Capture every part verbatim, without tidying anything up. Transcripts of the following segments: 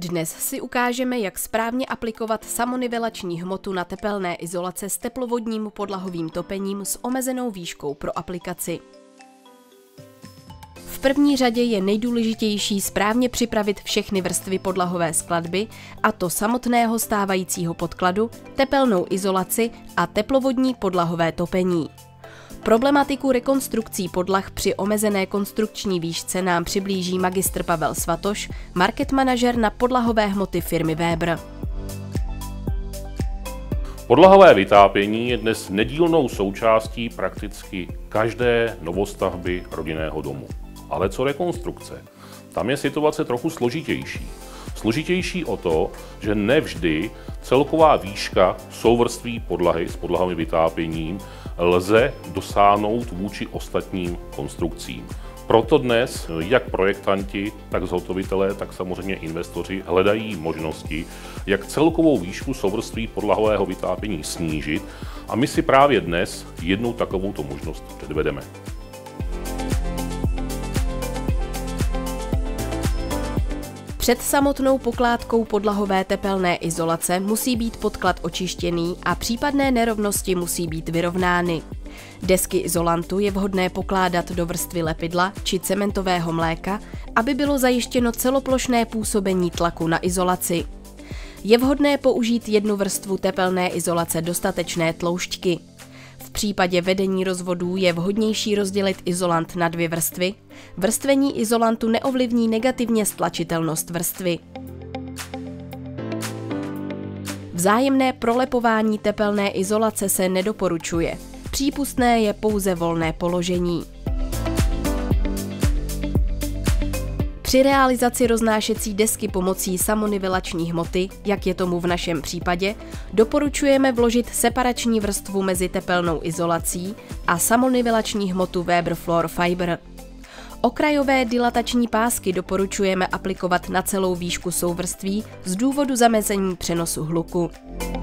Dnes si ukážeme, jak správně aplikovat samonivelační hmotu na tepelné izolace s teplovodním podlahovým topením s omezenou výškou pro aplikaci. V první řadě je nejdůležitější správně připravit všechny vrstvy podlahové skladby, a to samotného stávajícího podkladu, tepelnou izolaci a teplovodní podlahové topení. Problematiku rekonstrukcí podlah při omezené konstrukční výšce nám přiblíží magistr Pavel Svatoš, market manažer na podlahové hmoty firmy Weber. Podlahové vytápění je dnes nedílnou součástí prakticky každé novostavby rodinného domu. Ale co rekonstrukce? Tam je situace trochu složitější. Složitější o to, že nevždy celková výška souvrství podlahy s podlahovým vytápěním lze dosáhnout vůči ostatním konstrukcím. Proto dnes jak projektanti, tak zhotovitelé, tak samozřejmě investoři hledají možnosti, jak celkovou výšku souvrství podlahového vytápění snížit, a my si právě dnes jednou takovouto možnost předvedeme. Před samotnou pokládkou podlahové tepelné izolace musí být podklad očištěný a případné nerovnosti musí být vyrovnány. Desky izolantu je vhodné pokládat do vrstvy lepidla či cementového mléka, aby bylo zajištěno celoplošné působení tlaku na izolaci. Je vhodné použít jednu vrstvu tepelné izolace dostatečné tloušťky. V případě vedení rozvodů je vhodnější rozdělit izolant na dvě vrstvy. Vrstvení izolantu neovlivní negativně stlačitelnost vrstvy. Vzájemné prolepování tepelné izolace se nedoporučuje. Přípustné je pouze volné položení. Při realizaci roznášecí desky pomocí samonivelační hmoty, jak je tomu v našem případě, doporučujeme vložit separační vrstvu mezi tepelnou izolací a samonivelační hmotu Weber Floor Fiber. Okrajové dilatační pásky doporučujeme aplikovat na celou výšku souvrství z důvodu zamezení přenosu hluku.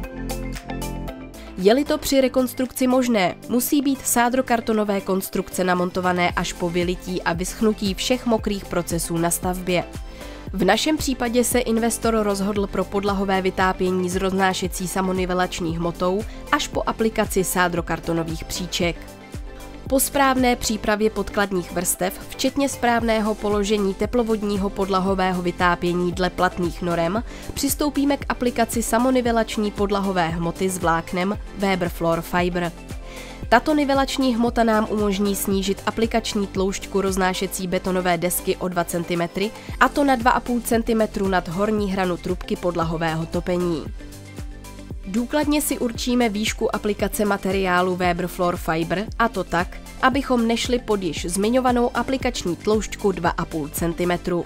Je-li to při rekonstrukci možné, musí být sádrokartonové konstrukce namontované až po vylití a vyschnutí všech mokrých procesů na stavbě. V našem případě se investor rozhodl pro podlahové vytápění s roznášecí samonivelační hmotou až po aplikaci sádrokartonových příček. Po správné přípravě podkladních vrstev, včetně správného položení teplovodního podlahového vytápění dle platných norem, přistoupíme k aplikaci samonivelační podlahové hmoty s vláknem Weber Floor Fiber. Tato nivelační hmota nám umožní snížit aplikační tloušťku roznášecí betonové desky o dva centimetry, a to na dva a půl centimetru nad horní hranu trubky podlahového topení. Důkladně si určíme výšku aplikace materiálu Weber Floor Fiber, a to tak, abychom nešli pod již zmiňovanou aplikační tloušťku dva a půl centimetru.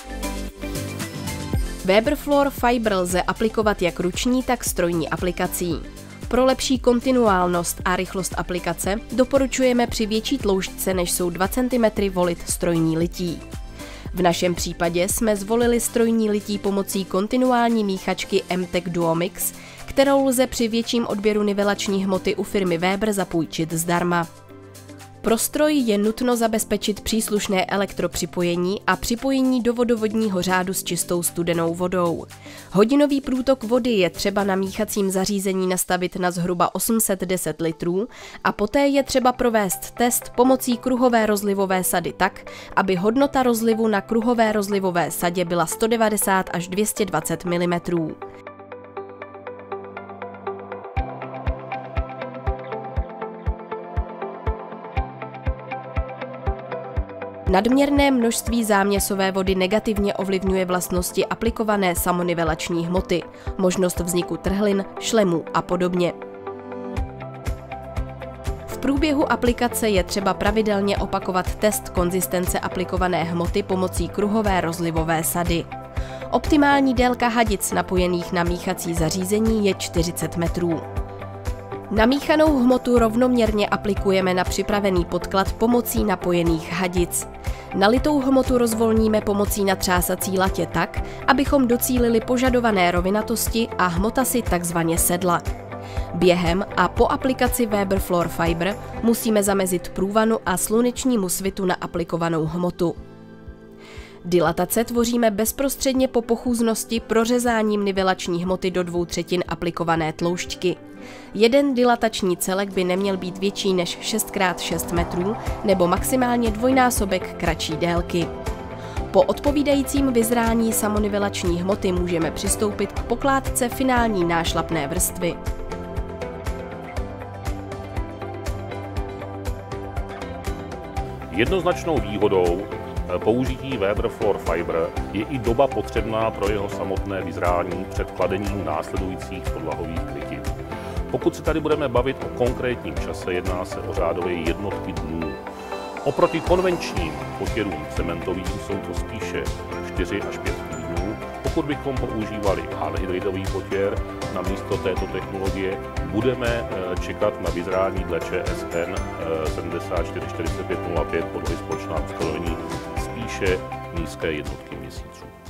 Weber Floor Fiber lze aplikovat jak ruční, tak strojní aplikací. Pro lepší kontinuálnost a rychlost aplikace doporučujeme při větší tloušťce než jsou dva centimetry volit strojní lití. V našem případě jsme zvolili strojní lití pomocí kontinuální míchačky M T E C Duomix, kterou lze při větším odběru nivelační hmoty u firmy Weber zapůjčit zdarma. Pro stroj je nutno zabezpečit příslušné elektropřipojení a připojení do vodovodního řádu s čistou studenou vodou. Hodinový průtok vody je třeba na míchacím zařízení nastavit na zhruba osm set deset litrů a poté je třeba provést test pomocí kruhové rozlivové sady tak, aby hodnota rozlivu na kruhové rozlivové sadě byla sto devadesát až dvě stě dvacet milimetrů. Nadměrné množství záměsové vody negativně ovlivňuje vlastnosti aplikované samonivelační hmoty, možnost vzniku trhlin, šlemů a podobně. V průběhu aplikace je třeba pravidelně opakovat test konzistence aplikované hmoty pomocí kruhové rozlivové sady. Optimální délka hadic napojených na míchací zařízení je čtyřicet metrů. Namíchanou hmotu rovnoměrně aplikujeme na připravený podklad pomocí napojených hadic. Nalitou hmotu rozvolníme pomocí natřásací latě tak, abychom docílili požadované rovinatosti a hmota si takzvaně sedla. Během a po aplikaci Weber Floor Fiber musíme zamezit průvanu a slunečnímu svitu na aplikovanou hmotu. Dilatace tvoříme bezprostředně po pochůznosti prořezáním nivelační hmoty do dvou třetin aplikované tloušťky. Jeden dilatační celek by neměl být větší než šest krát šest metrů nebo maximálně dvojnásobek kratší délky. Po odpovídajícím vyzrání samonivelační hmoty můžeme přistoupit k pokládce finální nášlapné vrstvy. Jednoznačnou výhodou použití Weber Floor Fiber je i doba potřebná pro jeho samotné vyzrání před kladením následujících podlahových krytin. Pokud se tady budeme bavit o konkrétním čase, jedná se o řádové jednotky dnů. Oproti konvenčním potěrům cementovým jsou to spíše čtyři až pět týdnů. Pokud bychom používali anhydridový potěr na místo této technologie, budeme čekat na vyzrání dle Č S N sedmdesát čtyři čtyřicet pět nula pět podlohy společná ustanovení spíše nízké jednotky měsíců.